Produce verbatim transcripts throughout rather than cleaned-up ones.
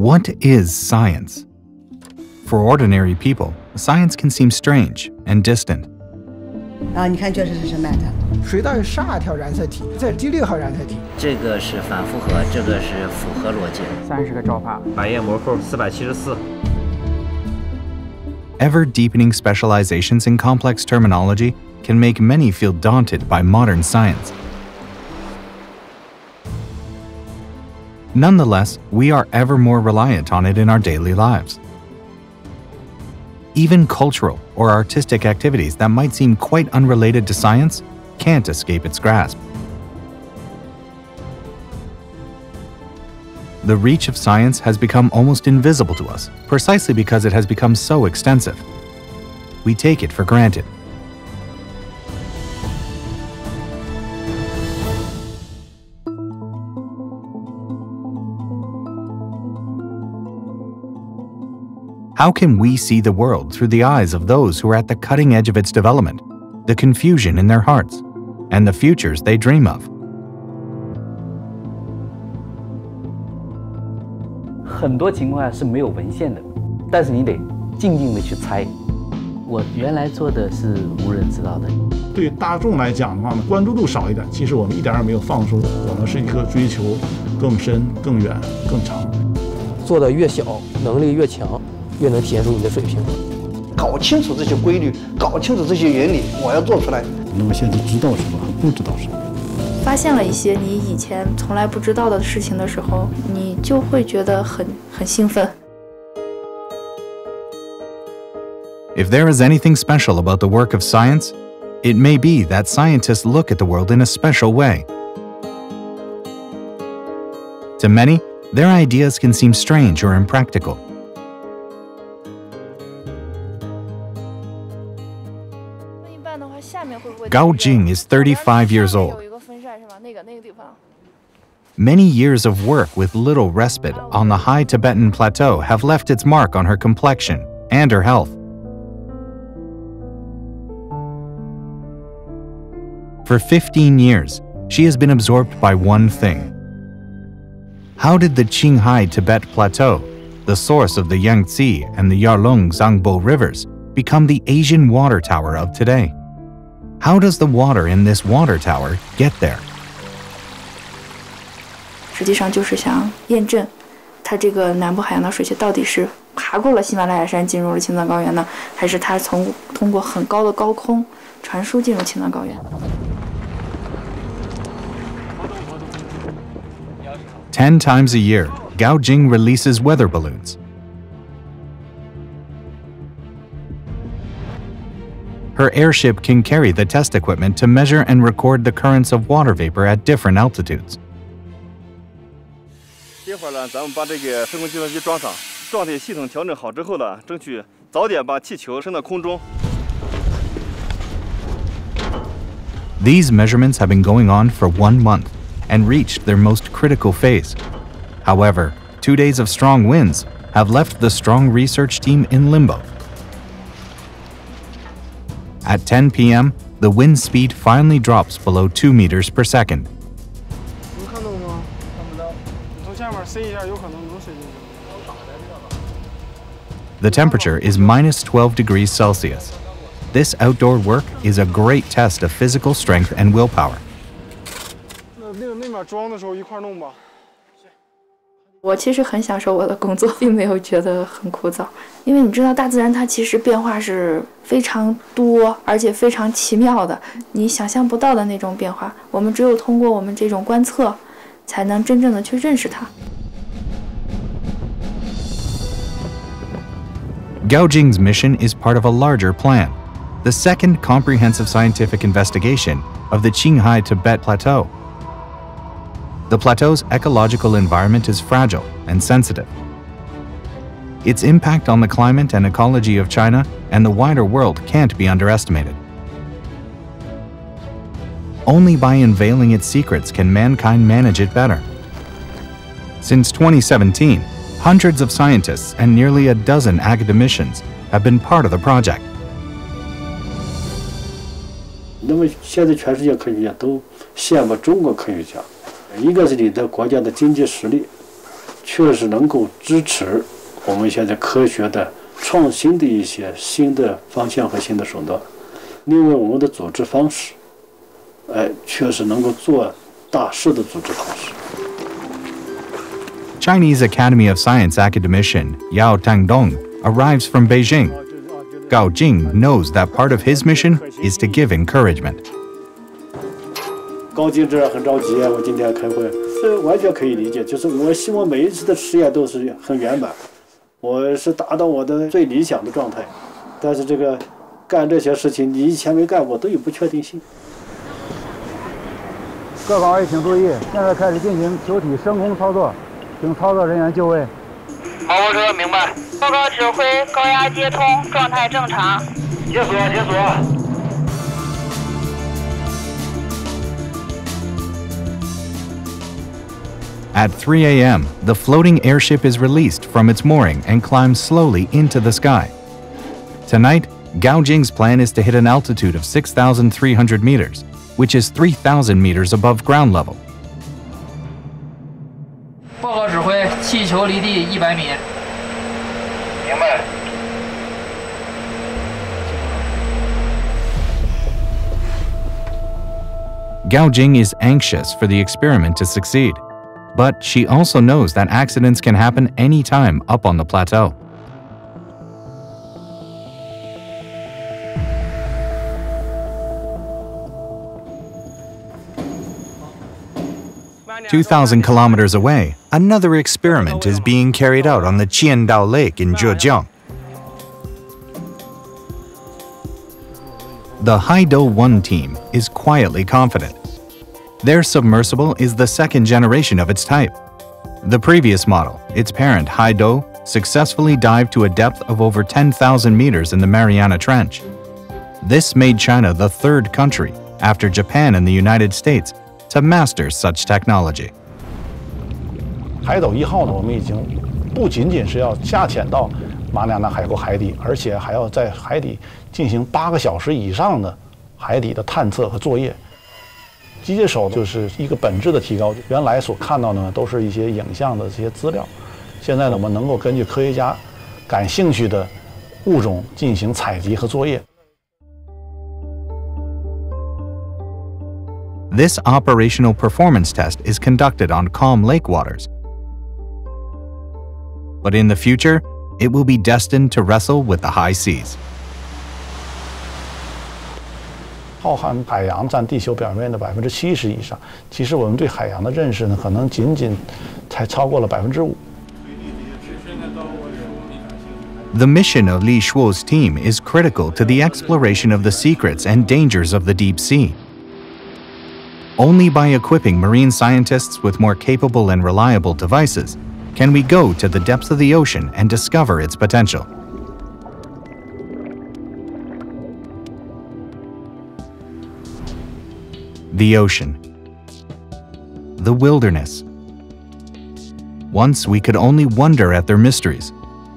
What is science? For ordinary people, science can seem strange and distant. 啊，你看这是什么来着？ 水稻有十二条染色体，这是第六号染色体。 这个是反复合，这个是复合逻辑。 三十个兆帕， 百叶模扣四百七十四。 Ever-deepening specializations in complex terminology can make many feel daunted by modern science. Nonetheless, we are ever more reliant on it in our daily lives. Even cultural or artistic activities that might seem quite unrelated to science can't escape its grasp. The reach of science has become almost invisible to us, precisely because it has become so extensive. We take it for granted. How can we see the world through the eyes of those who are at the cutting edge of its development, the confusion in their hearts, and the futures they dream of? 很多情况下是没有文献的，但是你得静静的去猜。我原来做的是无人知道的。 对大众来讲的话呢，关注度少一点，其实我们一点也没有放松，我们是一个追求更深、更远、更长。 做的越小，能力越强，越能体现出你的水平。 搞清楚这些规律，搞清楚这些原理，我要做出来。 那么现在知道什么和不知道什么？ 发现了一些你以前从来不知道的事情的时候，你就会觉得很很兴奋。 If there is anything special about the work of science, it may be that scientists look at the world in a special way. To many, their ideas can seem strange or impractical. Gao Jing is thirty-five years old. Many years of work with little respite on the high Tibetan Plateau have left its mark on her complexion and her health. For fifteen years, she has been absorbed by one thing. How did the Qinghai Tibet Plateau, the source of the Yangtze and the Yarlung-Zangbo rivers, become the Asian water tower of today? How does the water in this water tower get there? 实际上就是想验证，它这个南部海洋的水系到底是爬过了喜马拉雅山进入了青藏高原呢，还是它从通过很高的高空传输进入青藏高原？ Ten times a year, Gao Jing releases weather balloons. Her airship can carry the test equipment to measure and record the currents of water vapor at different altitudes. 这会儿呢，咱们把这个飞控计算机装上，状态系统调整好之后呢，争取早点把气球升到空中。 These measurements have been going on for one month and reached their most critical phase. However, two days of strong winds have left the strong research team in limbo. At ten p m, the wind speed finally drops below two meters per second. The temperature is minus twelve degrees Celsius. This outdoor work is a great test of physical strength and willpower. 我其实很享受我的工作，并没有觉得很枯燥，因为你知道，大自然它其实变化是非常多，而且非常奇妙的，你想象不到的那种变化。我们只有通过我们这种观测，才能真正的去认识它。 Gao Jing's mission is part of a larger plan, the second comprehensive scientific investigation of the Qinghai Tibet Plateau. The plateau's ecological environment is fragile and sensitive. Its impact on the climate and ecology of China and the wider world can't be underestimated. Only by unveiling its secrets can mankind manage it better. Since twenty seventeen, hundreds of scientists and nearly a dozen academicians have been part of the project. 那么现在全世界科学家都羡慕中国科学家，一个是你的国家的经济实力， 确实能够支持我们现在科学的创新的一些新的方向和新的手段。另外，我们的组织方式，哎，确实能够做大事的组织方式。 Chinese Academy of Science academician Yao Tangdong arrives from Beijing. Gao Jing knows that part of his mission is to give encouragement. 高金这很着急啊！我今天开会，这完全可以理解。就是我希望每一次的实验都是很圆满，我是达到我的最理想的状态。但是这个干这些事情，你以前没干过，都有不确定性。 各岗位请注意，现在开始进行球体升空操作。 请操作人员就位。 好，我说明白。报告指挥，高压接通，状态正常。 解锁，解锁。 At three A M, the floating airship is released from its mooring and climbs slowly into the sky. Tonight, Gao Jing's plan is to hit an altitude of six thousand three hundred meters, which is three thousand meters above ground level. 报告指挥，气球离地一百米。 明白。 Gao Jing is anxious for the experiment to succeed, but she also knows that accidents can happen anytime up on the plateau. two thousand kilometers away, another experiment is being carried out on the Qiandao Lake in Zhejiang. The Haido one team is quietly confident. Their submersible is the second generation of its type. The previous model, its parent Haido, successfully dived to a depth of over ten thousand meters in the Mariana Trench. This made China the third country, after Japan and the United States, to master such technology. 海斗一号呢，我们已经不仅仅是要下潜到马里亚纳海沟海底，而且还要在海底进行八个小时以上的海底的探测和作业。机械手就是一个本质的提高，原来所看到的呢都是一些影像的这些资料，现在呢我们能够根据科学家感兴趣的物种进行采集和作业。 This operational performance test is conducted on calm lake waters. But in the future, it will be destined to wrestle with the high seas. 浩瀚海洋占地球表面的百分之七十以上，其实我们对海洋的认识呢，可能仅仅才超过了百分之五。 The mission of Li Shuo's team is critical to the exploration of the secrets and dangers of the deep sea. Only by equipping marine scientists with more capable and reliable devices can we go to the depths of the ocean and discover its potential. The ocean. The wilderness. Once we could only wonder at their mysteries.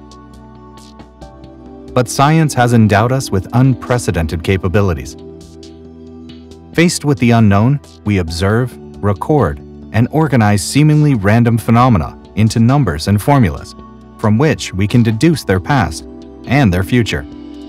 But science has endowed us with unprecedented capabilities. Faced with the unknown, we observe, record, and organize seemingly random phenomena into numbers and formulas, from which we can deduce their past and their future.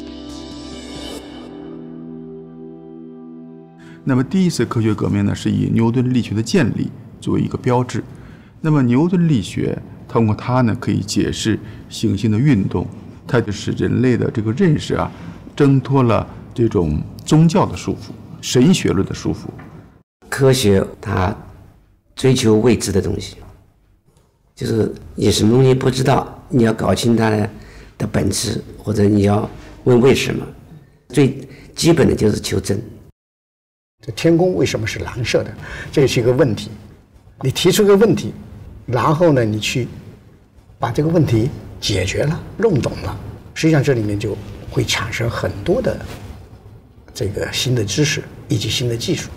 那么第一次科学革命呢，是以牛顿力学的建立作为一个标志。那么牛顿力学通过它呢，可以解释行星的运动，它就使人类的这个认识啊，挣脱了这种宗教的束缚。 神学论的束缚， 科学它追求未知的东西，就是你什么东西不知道，你要搞清它的的本质，或者你要问为什么。最基本的就是求真。 这天空为什么是蓝色的？这是一个问题。你提出一个问题，然后呢，你去把这个问题解决了、弄懂了，实际上这里面就会产生很多的。 这个新的知识以及新的技术。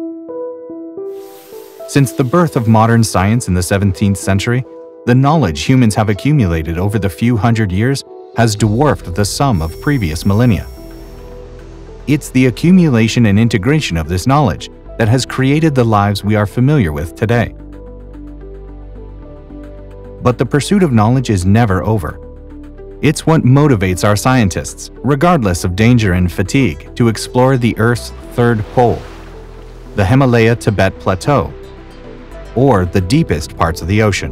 Since the birth of modern science in the seventeenth century, the knowledge humans have accumulated over the few hundred years has dwarfed the sum of previous millennia. It's the accumulation and integration of this knowledge that has created the lives we are familiar with today. But the pursuit of knowledge is never over. It's what motivates our scientists, regardless of danger and fatigue, to explore the Earth's third pole, the Himalaya Tibet Plateau, or the deepest parts of the ocean.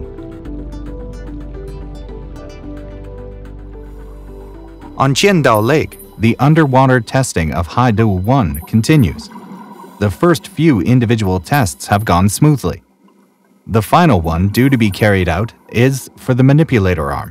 On Qiandao Lake, the underwater testing of Haidu one continues. The first few individual tests have gone smoothly. The final one due to be carried out is for the manipulator arm.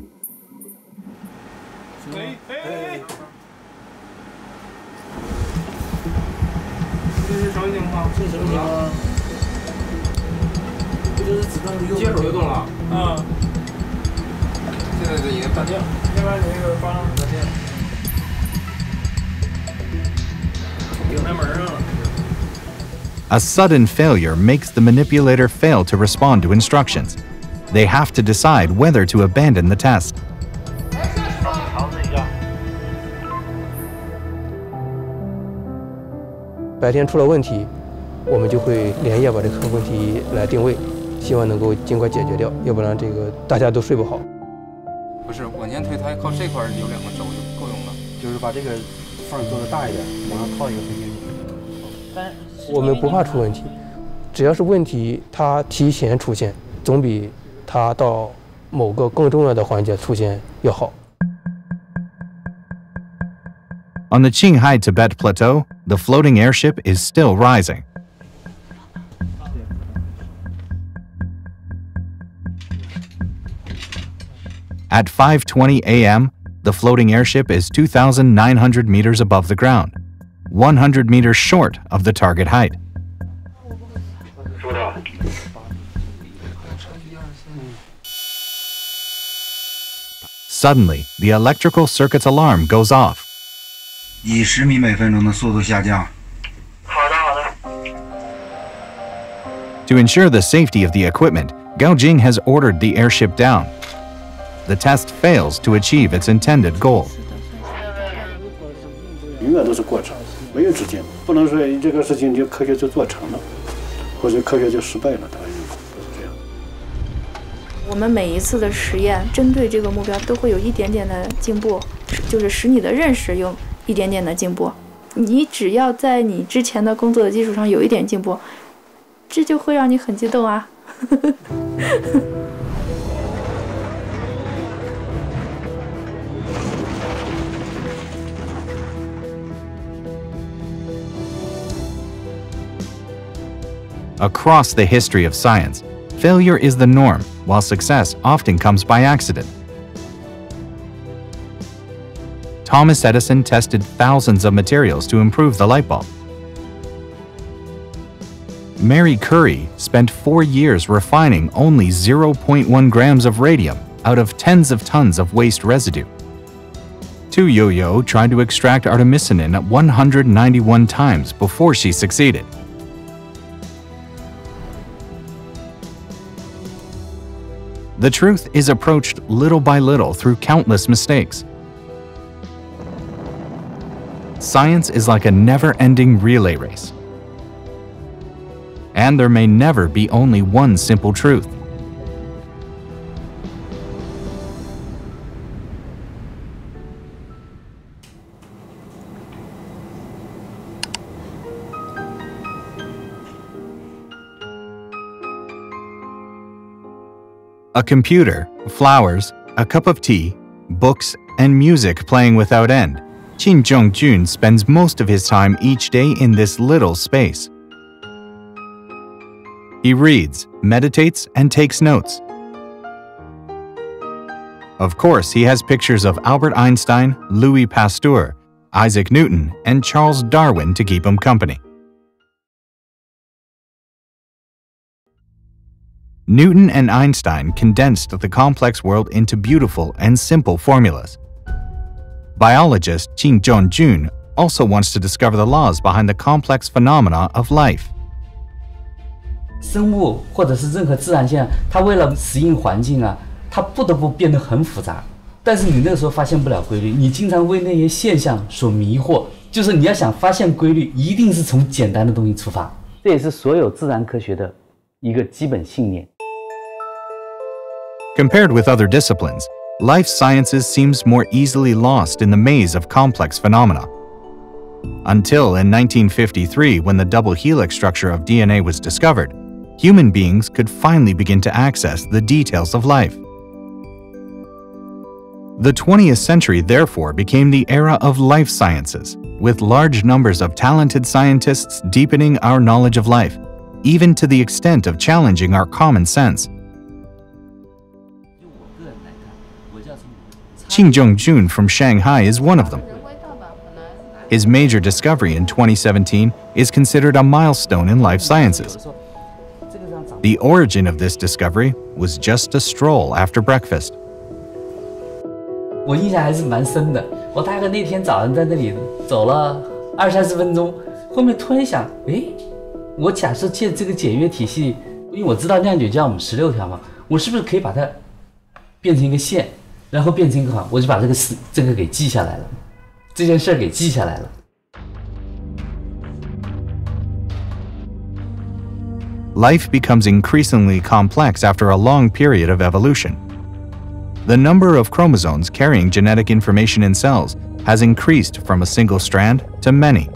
A sudden failure makes the manipulator fail to respond to instructions. They have to decide whether to abandon the test. 白天出了问题，我们就会连夜把这个问题来定位，希望能够尽快解决掉，要不然这个大家都睡不好。 不是往前推，它靠这块有两个轴就够用了， 就是把这个缝做的大一点，往上靠一个推进器。 但我们不怕出问题，只要是问题它提前出现，总比它到某个更重要的环节出现要好。 On the Qinghai Tibet Plateau, the floating airship is still rising. At five twenty a m, the floating airship is two thousand nine hundred meters above the ground, one hundred meters short of the target height. Suddenly, the electrical circuit's alarm goes off. 以十米每分钟的速度下降。 好的，好的。 To ensure the safety of the equipment, Gao Jing has ordered the airship down. The test fails to achieve its intended goal. 永远都是过程，没有止境，不能说这个事情就科学就做成了，或者科学就失败了，当然不是这样。 我们每一次的实验，针对这个目标都会有一点点的进步，就是使你的认识有一点点的进步。你只要在你之前的工作的基础上有一点进步，这就会让你很激动啊。 Across the history of science, failure is the norm, while success often comes by accident. Thomas Edison tested thousands of materials to improve the light bulb. Marie Curie spent four years refining only zero point one grams of radium out of tens of tons of waste residue. Tu Youyou tried to extract artemisinin one hundred ninety-one times before she succeeded. The truth is approached little by little through countless mistakes. Science is like a never-ending relay race. And there may never be only one simple truth. A computer, flowers, a cup of tea, books, and music playing without end. Qin Zhongjun spends most of his time each day in this little space. He reads, meditates, and takes notes. Of course, he has pictures of Albert Einstein, Louis Pasteur, Isaac Newton, and Charles Darwin to keep him company. Newton and Einstein condensed the complex world into beautiful and simple formulas. Biologist Qin Zhongjun also wants to discover the laws behind the complex phenomena of life. 生物或者是任何自然现象，它为了适应环境啊，它不得不变得很复杂。但是你那个时候发现不了规律，你经常为那些现象所迷惑。就是你要想发现规律，一定是从简单的东西出发。这也是所有自然科学的一个基本信念。 Compared with other disciplines, life sciences seems more easily lost in the maze of complex phenomena. Until in nineteen fifty-three, when the double helix structure of D N A was discovered, human beings could finally begin to access the details of life. The twentieth century therefore became the era of life sciences, with large numbers of talented scientists deepening our knowledge of life, even to the extent of challenging our common sense. Qing Zhongjun from Shanghai is one of them. His major discovery in twenty seventeen is considered a milestone in life sciences. The origin of this discovery was just a stroll after breakfast. 我印象还是蛮深的。我大概那天早上在那里走了二三十分钟，后面突然想，哎，我假设借这个检阅体系，因为我知道酿酒酵母十六条嘛，我是不是可以把它变成一个线，然后变成一个行，我就把这个事这个给记下来了，这件事给记下来了。 Life becomes increasingly complex after a long period of evolution. The number of chromosomes carrying genetic information in cells has increased from a single strand to many.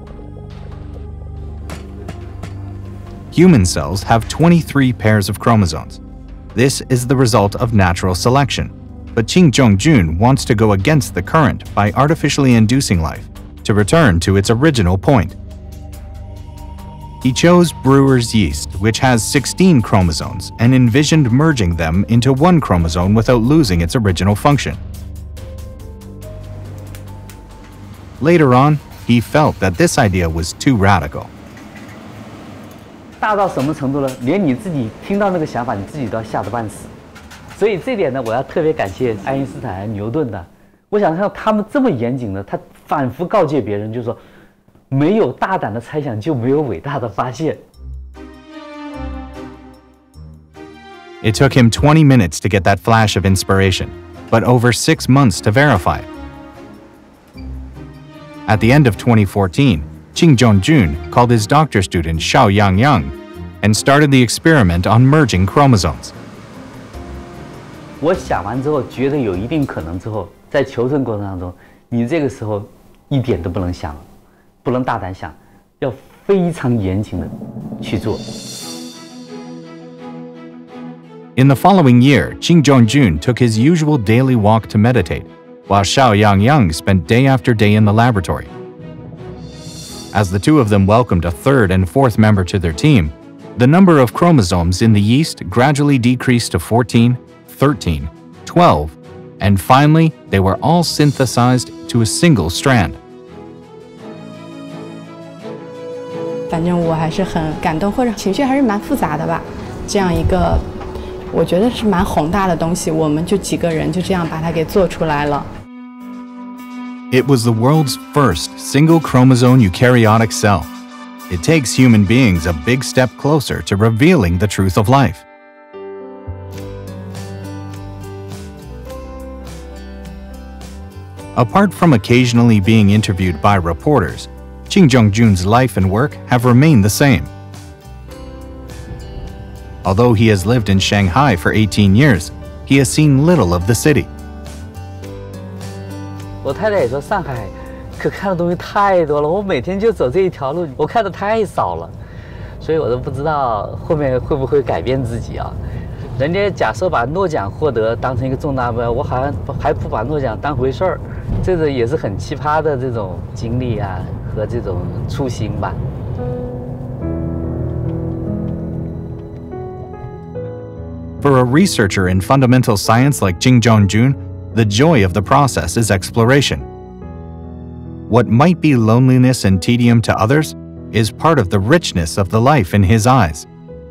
Human cells have twenty-three pairs of chromosomes. This is the result of natural selection, but Qing Zhongjun wants to go against the current by artificially inducing life, to return to its original point. He chose brewer's yeast, which has sixteen chromosomes, and envisioned merging them into one chromosome without losing its original function. Later on, he felt that this idea was too radical. 大到什么程度呢？连你自己听到那个想法，你自己都要吓得半死。所以这点呢，我要特别感谢爱因斯坦、牛顿的。我想像他们这么严谨的，他反复告诫别人，就是说。 没有大胆的猜想，就没有伟大的发现。 It took him twenty minutes to get that flash of inspiration, but over six months to verify it. At the end of twenty fourteen, Qing Zhongjun called his doctor student Shao Yangyang and started the experiment on merging chromosomes. 我想完之后，觉得有一定可能之后，在求证过程当中，你这个时候一点都不能想了。 不能大胆想，要非常严谨的去做。 In the following year, Qing Zhongjun took his usual daily walk to meditate, while Shao Yangyang spent day after day in the laboratory. As the two of them welcomed a third and fourth member to their team, the number of chromosomes in the yeast gradually decreased to fourteen, thirteen, twelve, and finally, they were all synthesized to a single strand. 反正我还是很感动，或者情绪还是蛮复杂的吧。这样一个，我觉得是蛮宏大的东西，我们就几个人就这样把它给做出来了。 It was the world's first single chromosome eukaryotic cell. It takes human beings a big step closer to revealing the truth of life. Apart from occasionally being interviewed by reporters, Qing Zhongjun's life and work have remained the same. Although he has lived in Shanghai for eighteen years, he has seen little of the city. 我太太也说上海可看的东西太多了，我每天就走这一条路，我看的太少了，所以我都不知道后面会不会改变自己啊。人家假设把诺奖获得当成一个重大目标，我好像还不把诺奖当回事儿，这个也是很奇葩的这种经历啊。 和这种初心吧。 For a researcher in fundamental science like Qing Zhongjun, the joy of the process is exploration. What might be loneliness and tedium to others is part of the richness of the life in his eyes.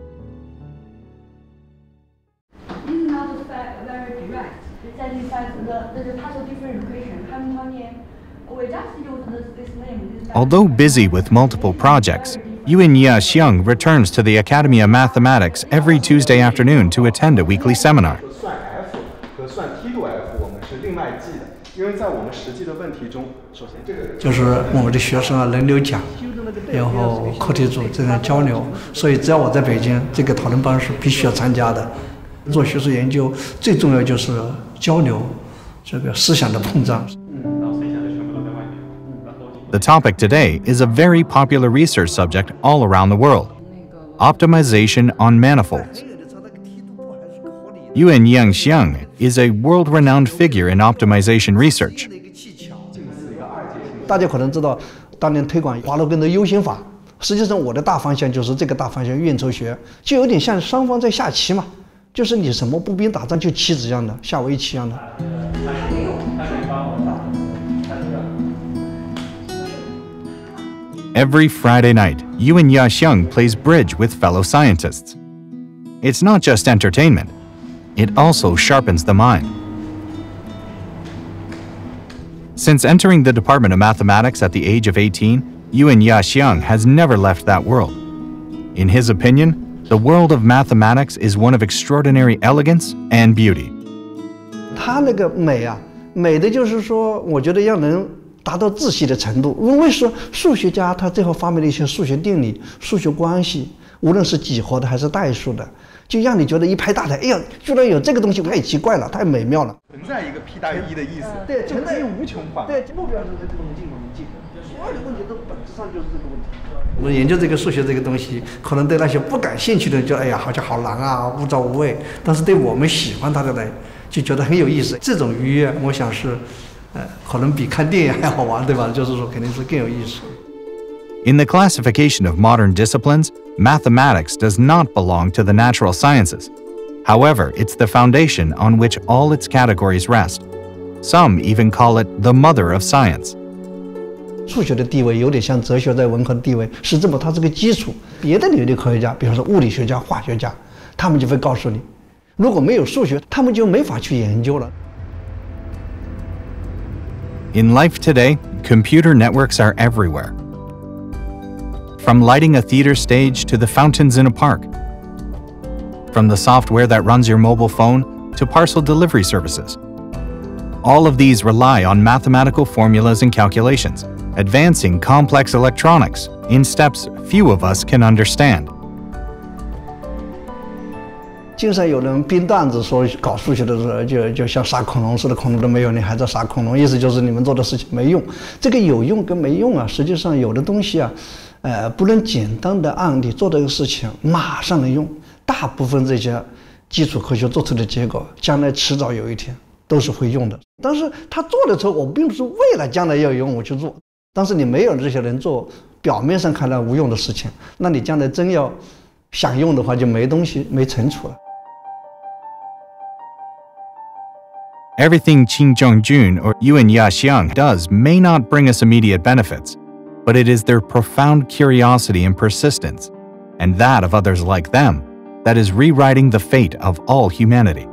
This is not very direct. It satisfies the, the partial different equation. Hamiltonian. We just use this, this name. Although busy with multiple projects, Yuanya Xiang returns to the Academy of Mathematics every Tuesday afternoon to attend a weekly seminar. 算 f 和算梯度 f 我们是另外记的，因为在我们实际的问题中，首先这个就是我们的学生啊轮流讲，然后课题组这样交流，所以只要我在北京，这个讨论班是必须要参加的。 做学术研究最重要就是交流，这个思想的碰撞。 The topic today is a very popular research subject all around the world: optimization on manifolds. Yuan Yangxiang is a world-renowned figure in optimization research. 大家可能知道，当年推广华罗庚的 U 型法，实际上我的大方向就是这个大方向运筹学，就有点像双方在下棋嘛，就是你什么步兵打仗就棋子一样的，下围棋一样的。 Every Friday night, Yuan Yaxiang plays bridge with fellow scientists. It's not just entertainment, it also sharpens the mind. Since entering the Department of Mathematics at the age of eighteen, Yuan Yaxiang has never left that world. In his opinion, the world of mathematics is one of extraordinary elegance and beauty. 他那个美啊，美的就是说，我觉得要能 达到窒息的程度。因为说数学家他最后发明了一些数学定理、数学关系，无论是几何的还是代数的，就让你觉得一拍大腿，哎呀，居然有这个东西，太奇怪了，太美妙了。 存在一个 P 大于一的意思， 对，存在无穷化。 对，目标是这个无尽无尽，所有的问题都本质上就是这个问题。我们研究这个数学这个东西，可能对那些不感兴趣的人就哎呀，好像好难啊，枯燥无味。但是对我们喜欢它的人，就觉得很有意思。这种愉悦，我想是。 可能比看电影还好玩，对吧？就是说，肯定是更有意思。 In the classification of modern disciplines, mathematics does not belong to the natural sciences. However, it's the foundation on which all its categories rest. Some even call it the mother of science. 数学的地位有点像哲学在文科的地位，是这么，它是个基础。别的领域科学家，比如说物理学家、化学家，他们就会告诉你，如果没有数学，他们就没法去研究了。 In life today, computer networks are everywhere. From lighting a theater stage to the fountains in a park. From the software that runs your mobile phone to parcel delivery services. All of these rely on mathematical formulas and calculations, advancing complex electronics in steps few of us can understand. 经常有人编段子说，搞数学的时候就就像杀恐龙似的，恐龙都没有，你还在杀恐龙，意思就是你们做的事情没用。这个有用跟没用啊，实际上有的东西啊，呃，不能简单的按你做这个事情马上能用。大部分这些基础科学做出的结果，将来迟早有一天都是会用的。但是他做的时候，我并不是为了将来要有用我去做。但是你没有这些人做，表面上看来无用的事情，那你将来真要想用的话，就没东西没存储了。 Everything Qin Zhongjun or Yuan Yaxiang does may not bring us immediate benefits, but it is their profound curiosity and persistence, and that of others like them, that is rewriting the fate of all humanity.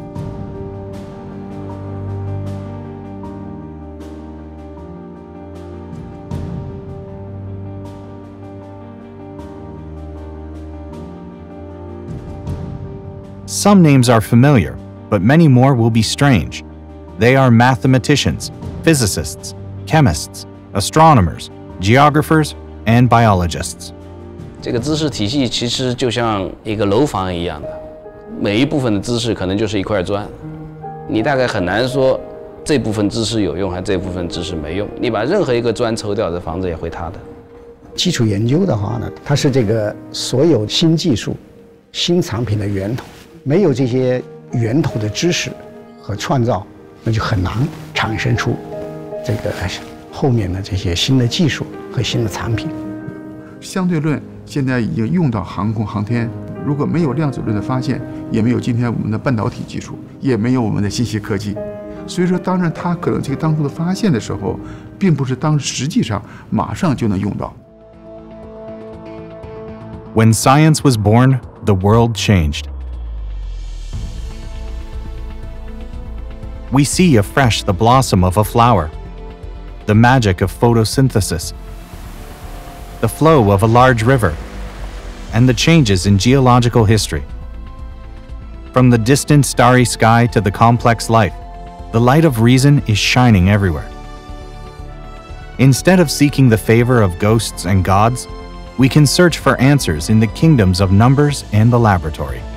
Some names are familiar, but many more will be strange. They are mathematicians, physicists, chemists, astronomers, geographers, and biologists. 这个知识体系其实就像一个楼房一样的，每一部分的知识可能就是一块砖，你大概很难说这部分知识有用，还这部分知识没用。你把任何一个砖抽掉，这房子也会塌的。 基础研究的话呢，它是这个所有新技术、新产品的源头，没有这些 源头的知识和创造，那就很难产生出这个后面的这些新的技术和新的产品。 相对论现在已经用到航空航天，如果没有量子论的发现，也没有今天我们的半导体技术，也没有我们的信息科技。所以说，当然它可能这个当初的发现的时候，并不是当实际上马上就能用到。 When science was born, the world changed. We see afresh the blossom of a flower, the magic of photosynthesis, the flow of a large river, and the changes in geological history. From the distant starry sky to the complex life, the light of reason is shining everywhere. Instead of seeking the favor of ghosts and gods, we can search for answers in the kingdoms of numbers and the laboratory.